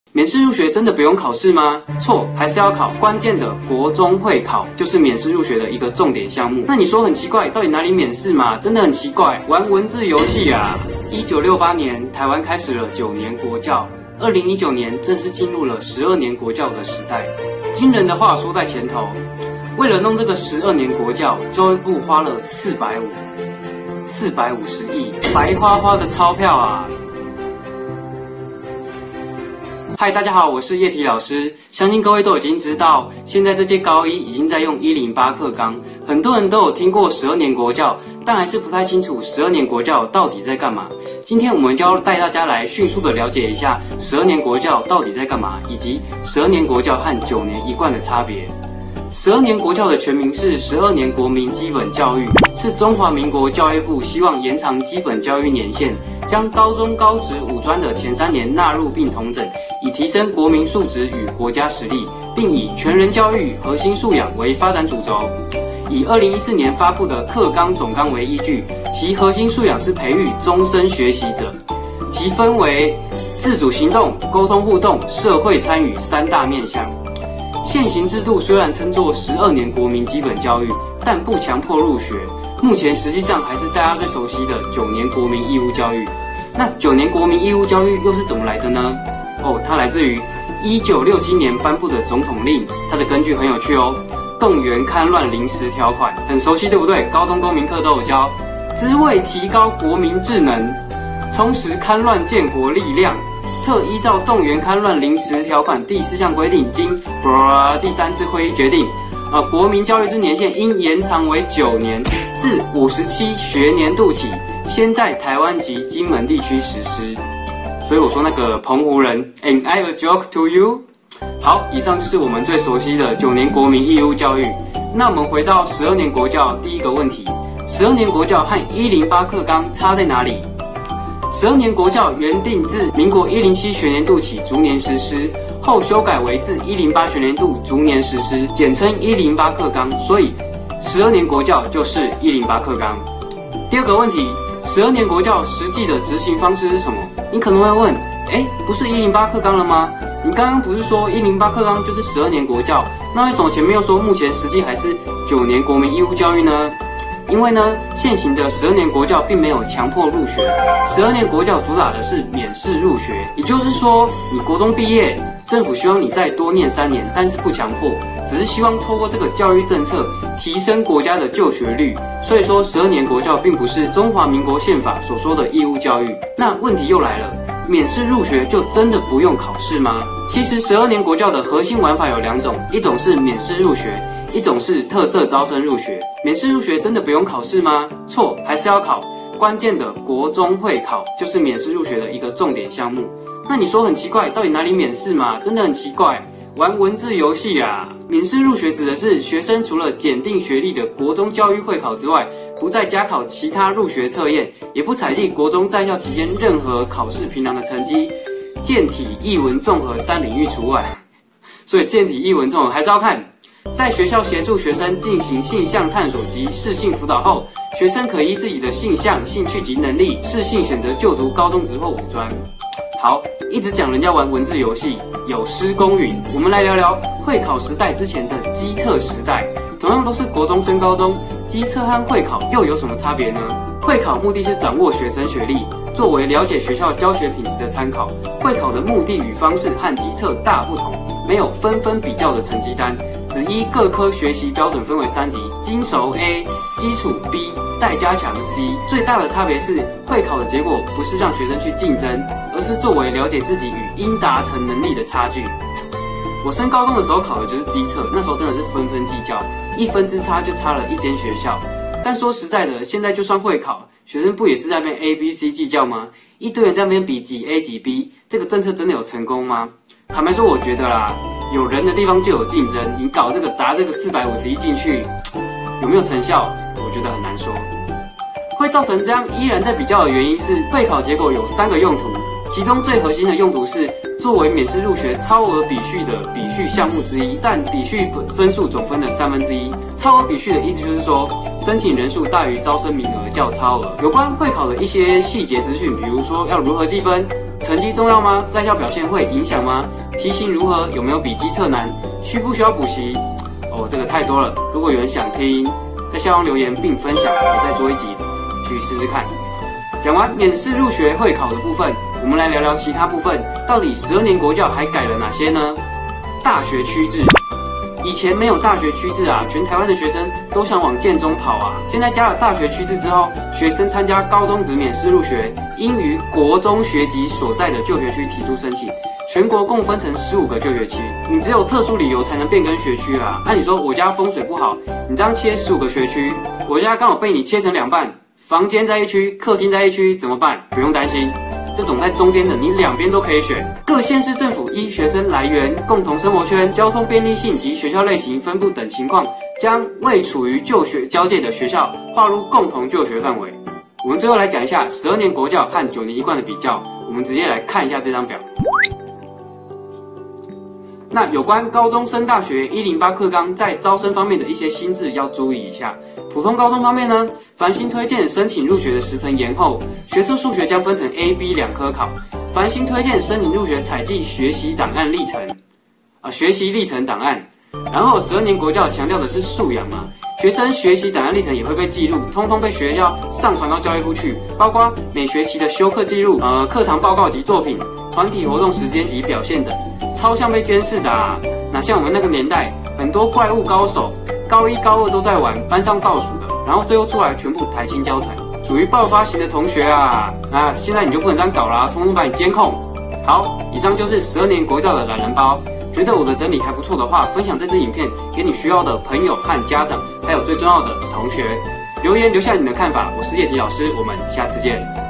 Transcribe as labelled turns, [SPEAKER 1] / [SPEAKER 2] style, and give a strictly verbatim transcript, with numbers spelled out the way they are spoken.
[SPEAKER 1] 免试入学真的不用考试吗？错，还是要考。关键的国中会考就是免试入学的一个重点项目。那你说很奇怪，到底哪里免试嘛？真的很奇怪，玩文字游戏啊！一九六八年，台湾开始了九年国教，二零一九年正式进入了十二年国教的时代。惊人的话说在前头，为了弄这个十二年国教，教育部花了四百五四百五十亿白花花的钞票啊！嗨，大家好，我是叶体老师。相信各位都已经知道，现在这届高一已经在用一零八课纲，很多人都有听过十二年国教，但还是不太清楚十二年国教到底在干嘛。今天我们就要带大家来迅速的了解一下十二年国教到底在干嘛，以及十二年国教和九年一贯的差别。十二年国教的全名是十二年国民基本教育，是中华民国教育部希望延长基本教育年限，将高中、高职、五专的前三年纳入并统整，以提升国民素质与国家实力，并以全人教育、核心素养为发展主轴。以二零一四年发布的课纲总纲为依据，其核心素养是培育终身学习者，其分为自主行动、沟通互动、社会参与三大面向。现行制度虽然称作十二年国民基本教育，但不强迫入学。目前实际上还是大家最熟悉的九年国民义务教育。那九年国民义务教育又是怎么来的呢？哦，它来自于一九六七年颁布的总统令，它的根据很有趣哦。动员戡乱临时条款，很熟悉对不对？高中公民课都有教。之为提高国民智能，充实戡乱建国力量，特依照动员戡乱临时条款第四项规定，经第三次会议决定，啊，国民教育之年限应延长为九年，自五十七学年度起，先在台湾及金门地区实施。所以我说那个澎湖人 ，Am I a joke to you？ 好，以上就是我们最熟悉的九年国民义务教育。那我们回到十二年国教，第一个问题：十二年国教和一零八课纲差在哪里？十二年国教原定自民国一零七学年度起逐年实施，后修改为自一零八学年度逐年实施，简称一零八课纲。所以，十二年国教就是一零八课纲。第二个问题，十二年国教实际的执行方式是什么？你可能会问，哎，不是一零八课纲了吗？你刚刚不是说一零八课纲就是十二年国教，那为什么前面又说目前实际还是九年国民义务教育呢？因为呢，现行的十二年国教并没有强迫入学，十二年国教主打的是免试入学，也就是说，你国中毕业，政府希望你再多念三年，但是不强迫，只是希望透过这个教育政策提升国家的就学率。所以说，十二年国教并不是中华民国宪法所说的义务教育。那问题又来了，免试入学就真的不用考试吗？其实十二年国教的核心玩法有两种，一种是免试入学，一种是特色招生入学。免试入学真的不用考试吗？错，还是要考。关键的国中会考就是免试入学的一个重点项目。那你说很奇怪，到底哪里免试嘛？真的很奇怪，玩文字游戏啊！免试入学指的是学生除了检定学历的国中教育会考之外，不再加考其他入学测验，也不采计国中在校期间任何考试评量的成绩，健体、艺文、综合三领域除外。所以健体、艺文、综合还是要看。在学校协助学生进行性向探索及适性辅导后，学生可依自己的性向、兴趣及能力，适性选择就读高中职或五专。好，一直讲人家玩文字游戏，有失公允。我们来聊聊会考时代之前的基测时代，同样都是国中升高中，基测和会考又有什么差别呢？会考目的是掌握学生学历，作为了解学校教学品质的参考。会考的目的与方式和基测大不同，没有分分比较的成绩单，只依各科学习标准分为三级：精熟 A、基础 B、待加强 C。最大的差别是，会考的结果不是让学生去竞争，而是作为了解自己与应达成能力的差距。我升高中的时候考的就是基测，那时候真的是分分计较，一分之差就差了一间学校。但说实在的，现在就算会考，学生不也是在那边 A、B、C 计较吗？一堆人在那边比几 A 几 B， 这个政策真的有成功吗？坦白说，我觉得啦，有人的地方就有竞争，你搞这个砸这个四百五十亿进去，有没有成效？我觉得很难说。会造成这样依然在比较的原因是，会考结果有三个用途，其中最核心的用途是作为免试入学超额比序的比序项目之一，占比序分数总分的三分之一。超额比序的意思就是说，申请人数大于招生名额较超额。有关会考的一些细节资讯，比如说要如何计分， 成绩重要吗？在校表现会影响吗？题型如何？有没有比机测难？需不需要补习？哦，这个太多了。如果有人想听，在下方留言并分享，我再做一集去试试看。讲完免试入学会考的部分，我们来聊聊其他部分。到底十二年国教还改了哪些呢？大学区制。以前没有大学区制啊，全台湾的学生都想往建中跑啊。现在加了大学区制之后，学生参加高中职免试入学，应于国中学籍所在的就学区提出申请。全国共分成十五个就学区，你只有特殊理由才能变更学区啊。那你说我家风水不好，你这样切十五个学区，我家刚好被你切成两半，房间在一区，客厅在一区，怎么办？不用担心。这种在中间的，你两边都可以选。各县市政府依学生来源、共同生活圈、交通便利性及学校类型分布等情况，将未处于就学交界的学校划入共同就学范围。我们最后来讲一下十二年国教和九年一贯的比较，我们直接来看一下这张表。那有关高中升大学一零八课纲在招生方面的一些新制要注意一下。普通高中方面呢，繁星推荐申请入学的时程延后，学测数学将分成 A、B 两科考。繁星推荐申请入学采集学习档案历程，啊，学习历程档案。然后十二年国教强调的是素养嘛，学生学习档案历程也会被记录，通通被学校上传到教育部去，包括每学期的修课记录、呃课堂报告及作品、团体活动时间及表现等，超像被监视的啊。哪像我们那个年代，很多怪物高手，高一高二都在玩，班上倒数的，然后最后出来全部台清交彩，属于爆发型的同学啊。那现在你就不能这样搞啦，通通把你监控。好，以上就是十二年国教的懒人包。觉得我的整理还不错的话，分享这支影片给你需要的朋友和家长，还有最重要的同学。留言留下你的看法，我是叶迪老师，我们下次见。